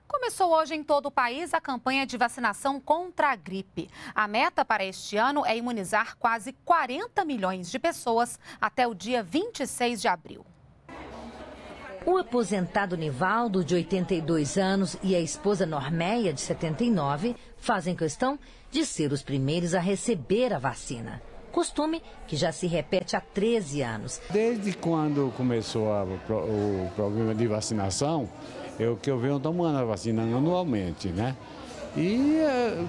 Começou hoje em todo o país a campanha de vacinação contra a gripe. A meta para este ano é imunizar quase 40 milhões de pessoas até o dia 26 de abril. O aposentado Nivaldo, de 82 anos, e a esposa Normeia, de 79, fazem questão de ser os primeiros a receber a vacina. Costume que já se repete há 13 anos. Desde quando começou o programa de vacinação, eu venho tomando a vacina anualmente, né? E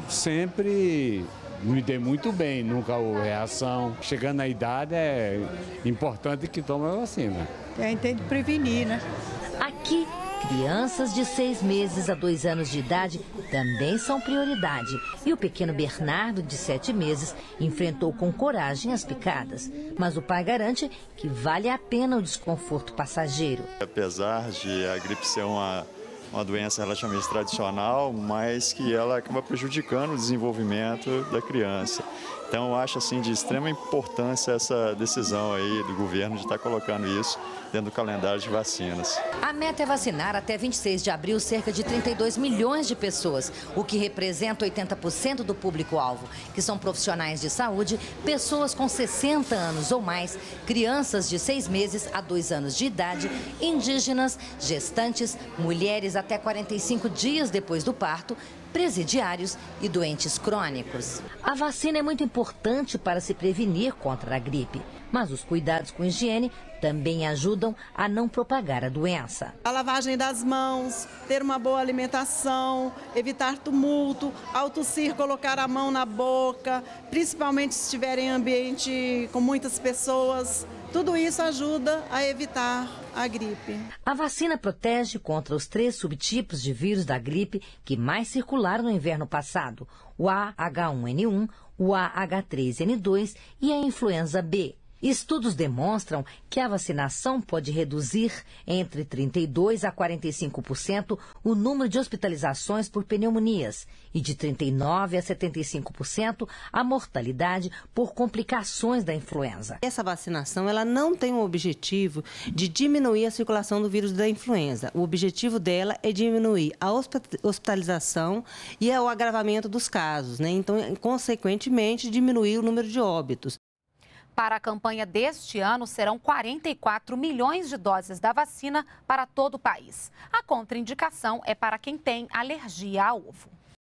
sempre me dei muito bem, nunca houve reação. Chegando na idade é importante que tome a vacina. Tenta prevenir, né? Aqui, crianças de 6 meses a 2 anos de idade também são prioridade. E o pequeno Bernardo, de 7 meses, enfrentou com coragem as picadas. Mas o pai garante que vale a pena o desconforto passageiro. Apesar de a gripe ser uma doença relativamente tradicional, mas que ela acaba prejudicando o desenvolvimento da criança. Então, eu acho assim de extrema importância essa decisão aí do governo de estar colocando isso dentro do calendário de vacinas. A meta é vacinar até 26 de abril cerca de 32 milhões de pessoas, o que representa 80% do público-alvo, que são profissionais de saúde, pessoas com 60 anos ou mais, crianças de 6 meses a 2 anos de idade, indígenas, gestantes, mulheres até 45 dias depois do parto, presidiários e doentes crônicos. A vacina é muito importante para se prevenir contra a gripe, mas os cuidados com higiene também ajudam a não propagar a doença. A lavagem das mãos, ter uma boa alimentação, evitar tumulto, ao tossir colocar a mão na boca, principalmente se estiver em ambiente com muitas pessoas. Tudo isso ajuda a evitar a gripe. A vacina protege contra os 3 subtipos de vírus da gripe que mais circularam no inverno passado: o AH1N1, o AH3N2 e a influenza B. Estudos demonstram que a vacinação pode reduzir entre 32% a 45% o número de hospitalizações por pneumonias e de 39% a 75% a mortalidade por complicações da influenza. Essa vacinação ela não tem o objetivo de diminuir a circulação do vírus da influenza. O objetivo dela é diminuir a hospitalização e o agravamento dos casos, né? Então, consequentemente, diminuir o número de óbitos. Para a campanha deste ano, serão 44 milhões de doses da vacina para todo o país. A contraindicação é para quem tem alergia a ovo.